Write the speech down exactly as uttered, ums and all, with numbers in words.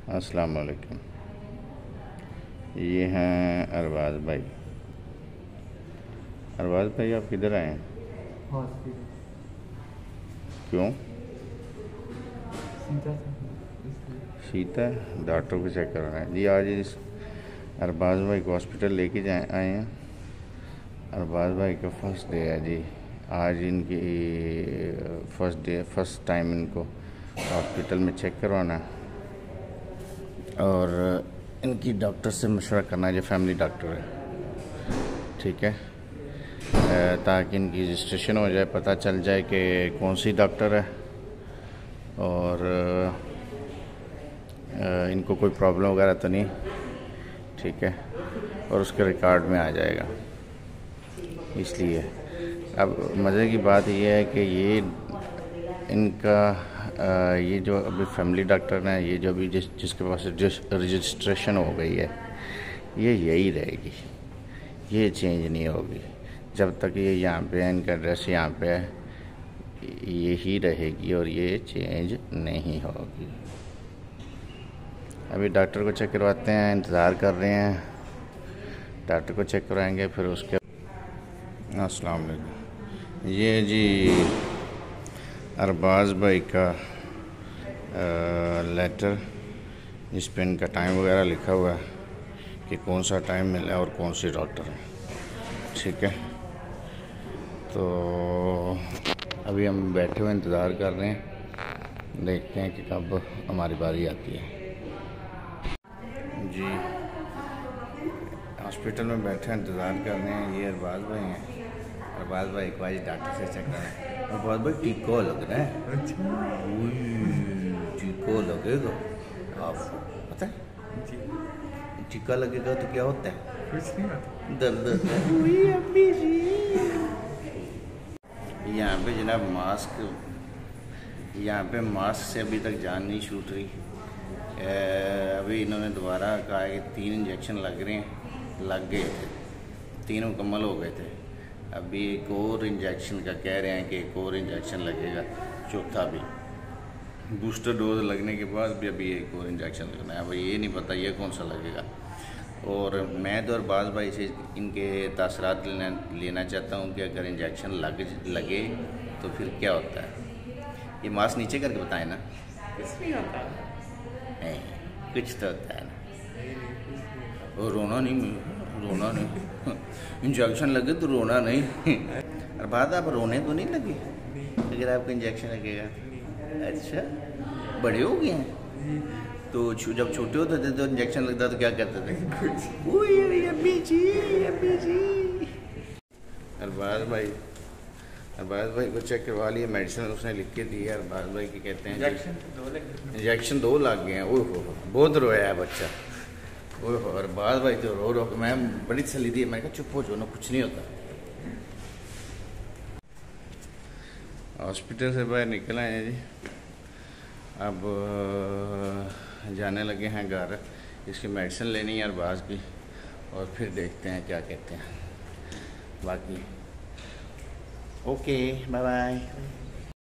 अस्सलाम वालेकुम। ये हैं अरबाज भाई। अरबाज भाई आप किधर आए हैं? क्यों? शीता डॉक्टर को चेक करवाना है जी। आज इस अरबाज भाई को हॉस्पिटल लेके जाए आए हैं। अरबाज भाई का फर्स्ट डे है जी। आज इनकी फर्स्ट डे फर्स्ट टाइम इनको हॉस्पिटल में चेक करवाना है और इनकी डॉक्टर से मशवरा करना है जो फैमिली डॉक्टर है, ठीक है, ताकि इनकी रजिस्ट्रेशन हो जाए, पता चल जाए कि कौन सी डॉक्टर है और इनको कोई प्रॉब्लम वगैरह तो नहीं, ठीक है, और उसके रिकॉर्ड में आ जाएगा। इसलिए अब मज़े की बात यह है कि ये इनका आ, ये जो अभी फैमिली डॉक्टर है, ये जो अभी जिस जिसके पास रजिस्ट्रेशन हो गई है, ये यही रहेगी, ये चेंज नहीं होगी जब तक ये यहाँ पे है। इनका एड्रेस यहाँ पे है, यही रहेगी और ये चेंज नहीं होगी। अभी डॉक्टर को चेक करवाते हैं, इंतज़ार कर रहे हैं, डॉक्टर को चेक करवाएंगे फिर उसके। अस्सलाम वालेकुम। ये जी अरबाज भाई का आ, लेटर, जिस पे इनका टाइम वगैरह लिखा हुआ है कि कौन सा टाइम मिला और कौन सी डॉक्टर है, ठीक है। तो अभी हम बैठे हुए इंतज़ार कर रहे हैं, देखते हैं कि कब हमारी बारी आती है जी। हॉस्पिटल में बैठे इंतज़ार कर रहे हैं। ये अरबाज भाई हैं। अरबाज भाई को आज डॉक्टर से चेक करना है। अरबाज भाई टीको लग रहा है, टीको लगेगा आपको पता है? टीका लगेगा तो क्या होता है? कुछ नहीं होता, दर्द होता है। यहाँ पे जनाब मास्क, यहाँ पे मास्क से अभी तक जान नहीं छूट रही। अभी इन्होंने दोबारा कहा है कि तीन इंजेक्शन लग रहे हैं, लग गए थे, तीन मुकम्मल हो गए थे। अभी एक और इंजेक्शन का कह रहे हैं कि एक और इंजेक्शन लगेगा, चौथा भी बूस्टर डोज लगने के बाद भी अभी एक और इंजेक्शन लगना है। अब ये नहीं पता ये कौन सा लगेगा। और मैं तो अरबाज भाई से इनके तासरात लेना लेना चाहता हूँ कि अगर इंजेक्शन लग लगे तो फिर क्या होता है। ये मास्क नीचे करके बताएं ना। कुछ नहीं होता, नहीं कुछ तो होता है ना। और रोना नहीं, रोना नहीं इंजेक्शन लगे तो रोना नहीं। अरबाज आप रोने तो नहीं लगे अगर आपको इंजेक्शन लगेगा? अच्छा, बड़े हो गए हैं तो जब छोटे होते थे तो इंजेक्शन लगता तो क्या करते थे? अम्मी जी, अम्मी जी। अरबाज भाई अरबाज भाई को चेक करवा लिया, मेडिसिन उसने लिख के दी है। अरबाज भाई की कहते हैं इंजेक्शन दो लग गए हैं। ओह हो, बहुत रोया है बच्चा। ओह अरबाज भाई तो रो रो मैं बड़ी तसल्ली दी, मैंने कहा चुप हो जाओ ना, कुछ नहीं होता। हॉस्पिटल से बाहर निकल आए हैं जी। अब जाने लगे हैं घर, इसकी मेडिसिन लेनी है अरबाज की, और फिर देखते हैं क्या कहते हैं बाकी। Okay bye bye.